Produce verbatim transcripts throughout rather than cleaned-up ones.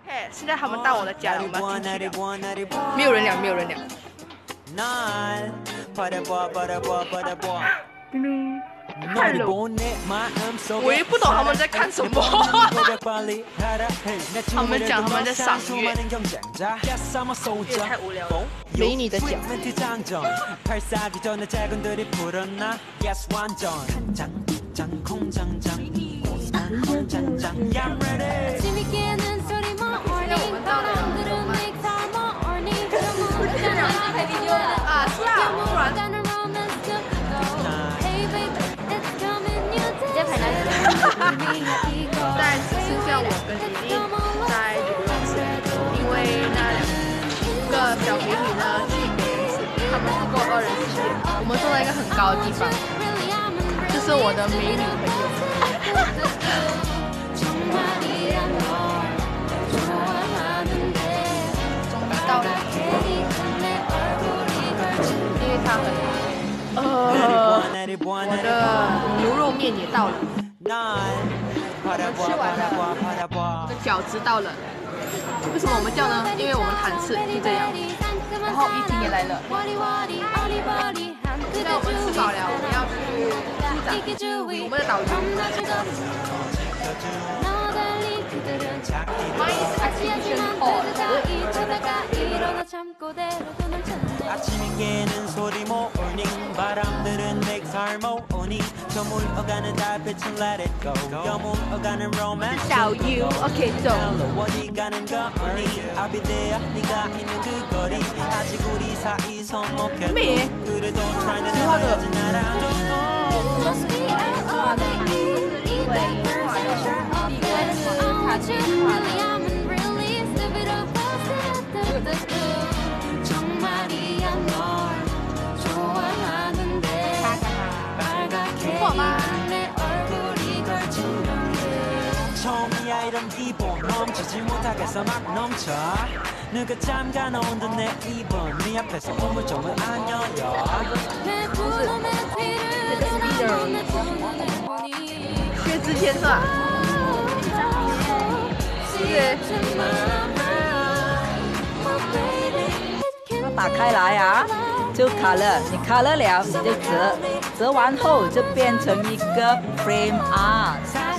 嘿，现在他们到我的家了，我们要进去了。没有人了，没有人了。叮咚。Hello， 我也不懂他们在看什么。他们讲他们在赏月，也太无聊了。美女的脚。啊，是啊，不然。在只剩下我跟妮妮在游泳池，因为那两个小美女呢去别人池，他们是跟我二人世界，我们坐在一个很高的地方，这是我的美女朋友。终于到了，因为它很呃，我的牛肉面也到了。吃完了，我的饺子到了。为什么我们叫呢？因为我们谈吃就这样。然后玉婷也来了。现在我们吃饱了，我们要去机长，我们的导游。Mine's exhibition hall. 아침이 깨는 소리 모닝 바람들은 넥살모니 저물어가는 달빛은 let it go 여물어가는 romance 小 U OK 走 어디 가는 거니 I'll be there 네가 있는 그 거리 아직 우리 사이 서먹해 그래도 try to 헤어진 나랑 Must be 정말이야 널 좋아하는데 빨갛게 내 얼굴이 걸친 병에 처음이야 이런 기분 멈추지 못하겠어 막 넘쳐 누가 잠가 놓은 듯 내 입은 네 앞에서 우물정을 안 열려 내 분홍의 뒤를 돌아보는 내 보니 薛之谦是吧？是。 打开来啊，就卡了，你卡了了，你就折，折完后就变成一个 frame art。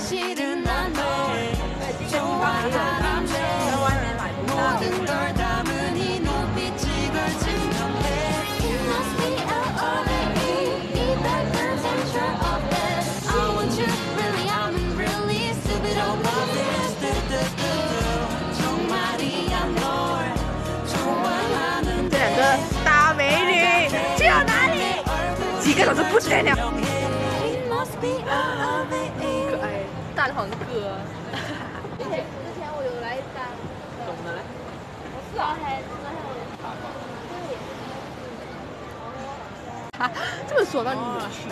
大美女去了哪里？几个小时不见了。可爱，大黄哥。之前之前我有来当。懂的嘞。我是啊，还还有。这么说到你去。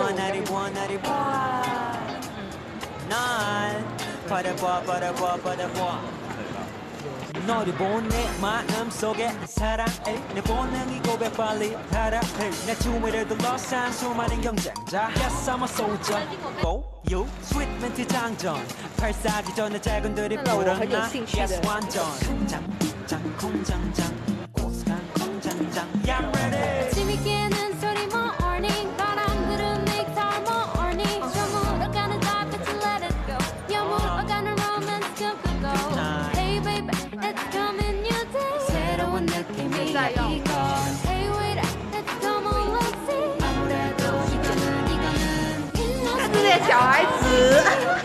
너를 본 내 마음속에 사랑해 내 본능이 고백 빨리 타락해 내 주위를 둘러싼 수많은 경쟁자 Yes I'm a soldier Go you sweet 멘트 장전 발사기 전에 작은들이 불어나 Yes 완전 콩장 장 콩장장 고스란 콩장장 Yeah I'm ready 아침이 깨는 소리 morning 바람들은 넥타이 morning 저물어가는 달빛을 let it go 여물어가는 romance go go go Hey baby It's coming new day 새로운 느낌이 이거 Hey wait Let's come on let's see 아무래도 이거는 이거는 看这些小孩子